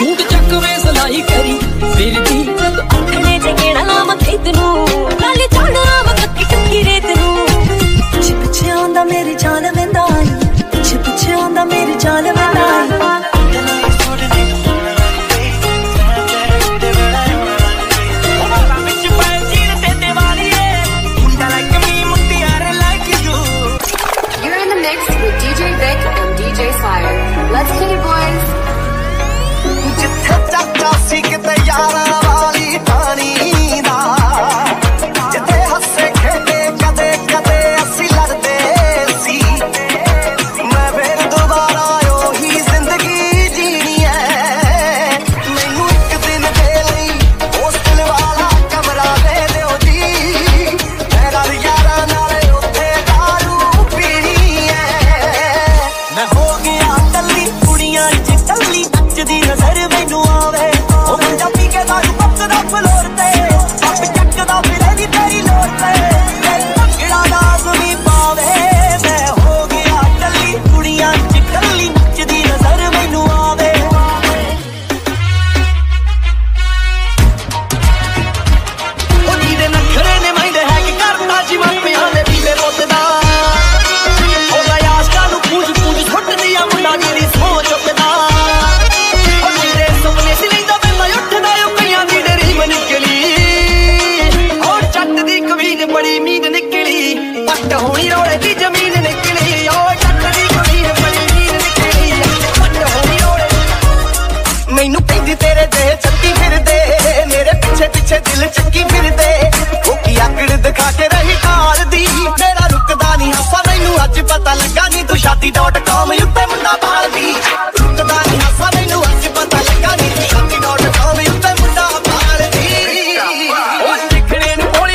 Suit चकवे सलाई करी फिर दी आखने जगेड़ा लाम खेत नू गल जाना मक्की टुकी रेत नू पिछे पिछे आंदा मेरी जान वेंदा पिछे पिछे आंदा मेरी जान वेंदा Let's hit it, boys. जिथे चाचा सी किते यारा वाली पानी दा जिथे हसे खेले कदे कदे असी लड़दे सी मैं फिर दोबारा ओही जिंदगी जीनी है मैनू एक दिन दे लई हॉस्टल वाला कमरा दे दिओ जी मेरा यारा नाले उत्थे दारू पीनी है मैं हो गया टल्ली कुड़ियां टल्ली नचदी नजर मैनू आवे ओ मुंडा पी के दारू पकदा फ्लोर ते अब चकदा फिरे दी तेरी लोर ते पकड़ा लाजमी पावे मैं हो गया टल्ली कुड़ियां टल्ली नचदी नजर मैनू आवे ओ नीदे नखरे ने माइंड है कि करता जी मापियां दे पीले रोतदा ओ लायास कानू पूछ पूछ छुट दिया मुंडा नीदी सो चुकदा बड़ी मीद निकली पट होनी रोड़े दी जमीन निकली ओ जट दी कमीन बड़ी मीद निकली पट होनी रोड़े मैनू कहंदी तेरे दे चक्की फिरदे मेरे पीछे पीछे दिल चक्की फिरदे ओ की आकड़ दिखा के रही कार दी मेरा रुकदा नहीं हासा मैनू अज पता लगा नी तू shaadi.com उत्ते मुंडा बाल दी रुकदा नहीं हासा मैनू अज पता लगा नी तू shaadi.com उत्ते मुंडा बाल दी ओ दिखने नू कोली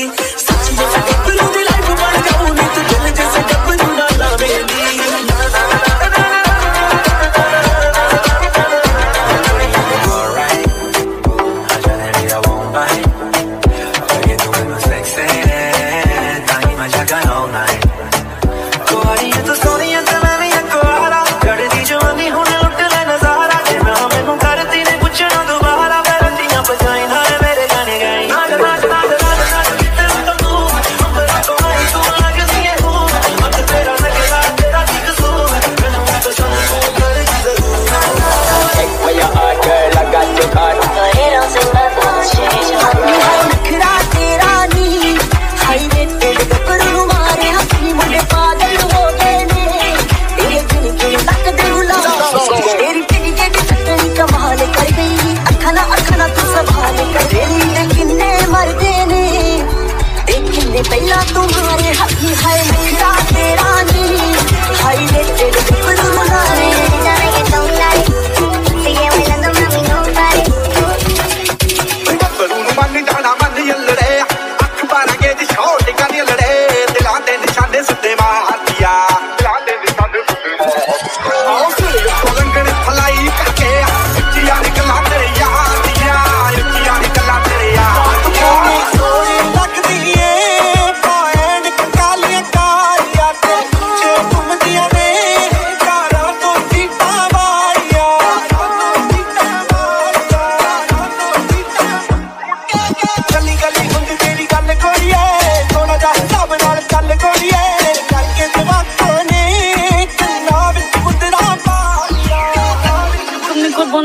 सच्ची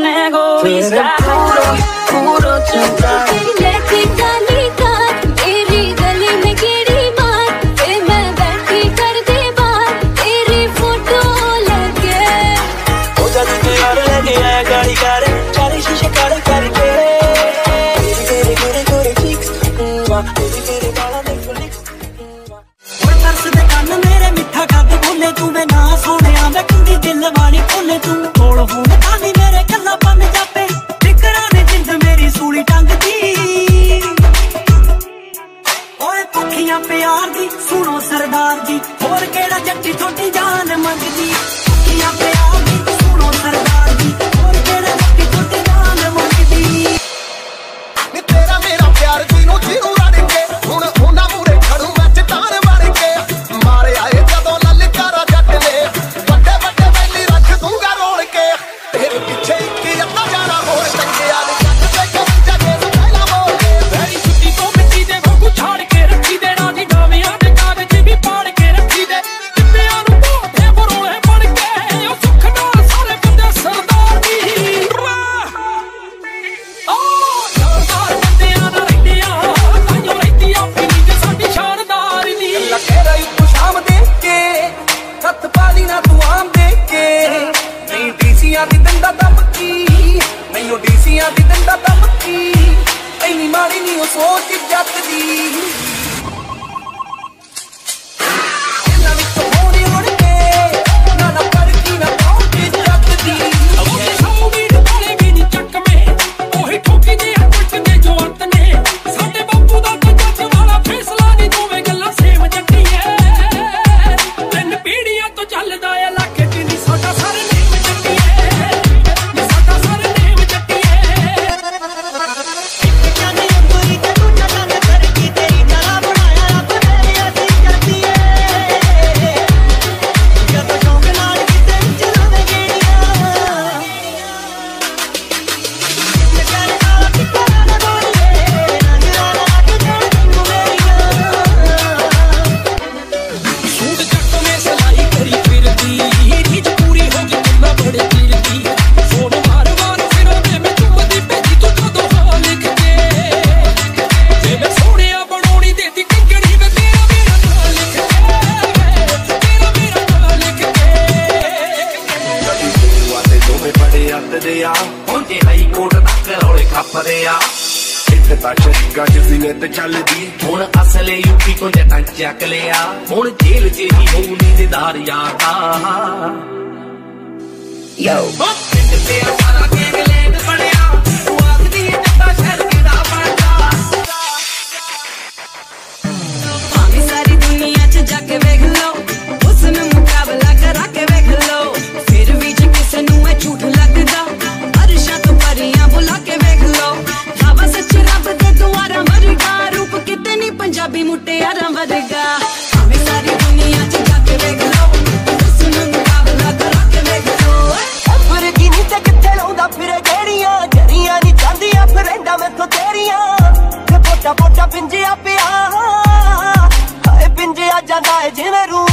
nego está puro chantar लेके काली कार मेरी गली में गेड़ी मार फिर मैं बैठी कर दे बार तेरी फोटो लगे हो जाती तो यार लगे आया गाड़ी कार चारे शीशे काले करके तेरे गोरे गोरे चिक्स तेरे बाला नेटफ्लिक्स और तरस दे कान मेरे मिठा कद बोले तू मैं ना सोने मैं कुंडी दिल वाली खोले तू कोल होन कानी मेरे कल्ला बन जापे फिकरां ने जिंद मेरी सूली टंग दी ओए पखियां प्यार दी सुनो सरदार जी होर केड़ा जट्टी थोड़ी जान मंगदी पखियां प्यार दी सुनो सरदार जी होर केड़ा जट्टी थोड़ी जान मंगदी नी तेरा मेरा प्यार जीनू जीनू रड़ के हुण ओना मूरे खड़ू मैं चटान बन के मारे आए जदों ललकारा जट ने बड़े बड़े वैली रख दूंगा रोल के तेरे पीछे की अत्ता जाना होर टंगिया ने जट पे कभी जगे पहला बोल के मेरी छुट्टी को मिट्टी दे वांगू छाड़ के रखी दे राधी डावियां दे कागज भी पाड़ के रखी दे टिप्पियां नूं मोटे बरोए बन के ओ सुख नाल सारे बंदे सरदार दी ओ सरदार बंदियां दा रहिंदियां ताइयों रहिंदियां फिरी ते साडी शानदार दी तेरा एक शाम देख के हथ पाली ना तू आम देख के नहीं डीसीआं दी डंडा दमकी नहीं ओ डीसीआं दी डंडा दमकी ऐनी माड़ी नहीं ओ सोच जट दी इन्ना विच होनी उड़ के ना ना पड़की ना पहुंची जट दी ओके शाऊवीर वाले भी नी चक में ओही ठोकी दे अटक दे जो अंत ने साडे बापू दा ते जੱਜ वाला फैसला नी दोवें गल्लां सेम जੱਟੀਏ ਤਿੰਨ ਪੀੜੀਆਂ ਤੋਂ ਚੱਲਦਾ ਏ ਇਲਾਕੇ 'ਚ ਨੀ ਸਾਡਾ ਸਰਨੇਮ ਜੱਟੀਏ ਨੀ ਸਾਡਾ ਸਰਨੇਮ ਜੱਟੀਏ ਇੱਕ ਜਾਨੇ ਉੱਪਰੀ ਤੇ ਦੂਜਾ ਕੰਨ ਕਰਕੀ ਤੇਰੀ ਜਰਾ ਬਣਾਇਆ ਰੱਬ ਨੇ ਅਸੀਂ ਜੱਟੀਏ ਜਦੋਂ ਸ਼ੌਂਕ ਨਾਲ ਕਿਤੇ ਚਲਾਵੇ ਗੇੜੀਆਂ ਨਜ਼ਾਰੇ ਨਾਲ ਟਿਕਾਣਾ ਨਾ ਬੋਲੇ ਨਜ਼ਰਾਂ ਲਾ ਕੇ ਜਾਣ ਤੈਨੂੰ ਮੇਰੀਆਂ सूट जट में सिलाई करी फिरदी रीझ पूरी होगी तुम बड़े पीर दी फोन मार मार फिरों दे मैं चुपदी भेजी तू कदों हो लिख के जे मैं सोहणिया बनोनी देती कंगड़ी में तेरा मेरा नाम लिख के तेरा मेरा नाम लिख के वाते दोਵੇਂ बड़े हੱਥਦੇ ਆ पहुंचे हाई कोर्ट तक रौले खपदे आ ਇੱਥੇ ਤਾਂ ਸ਼ਰੀਕਾਂ ਚ ਸੀਨੇ ਤੇ ਚੱਲਦੀ ਹੁਣ ਅਸਲੇ ਯੂਪੀ ਤੋਂ ਜੱਟਾਂ ਚੱਕ ਲਿਆ ਹੁਣ ਜੇਲ੍ਹ 'ਚ ਹੀ ਹੋਊ ਨੀਂਦਦਾਰ ਯਾਦਾ ਯੋ ਪਿੰਡ ਤੇਰਾ ਸਾਰਾ ਗੈਂਗਲੈਂਡ ਬਣਿਆ ਤੂੰ ਆਖਦੀ ਏ ਜੱਟਾ ਸ਼ਹਿਰ ਕਿਹੜਾ ਬਣਦਾ भाਵੇਂ सारी दुनिया च जाके वेख लो उसमें मुकाबला करा के वेख लो फिर भी जे किसे नूं ए झूठ लगदा अरशां तो परियां बुला के वेख लो हवा सच रब दे दुआरा मरगा रूप किते नी पंजाबी मुटियारां वर्गा भाਵੇਂ सारी दुनिया च जाके वेख लो उसमें मुकाबला करा के वेख लो ਫਿਰ ਕੀ ਨਹੀਂ ਤੇ ਕਿੱਥੇ ਲਾਉਂਦਾ ਫਿਰੇ ਗੇੜੀਆਂ ਜਰੀਆਂ ਨਹੀਂ ਜਾਂਦੀਆਂ ਫਿਰੈਂਦਾ ਮੈਥੋਂ ਤੇਰੀਆਂ ਤੇ ਪੋਟਾ ਪੋਟਾ ਪਿੰਜਿਆ ਪਿਆ ਹਾਏ ਪਿੰਜਿਆ ਜਾਂਦਾ ਏ ਜਿਵੇਂ ਰੂ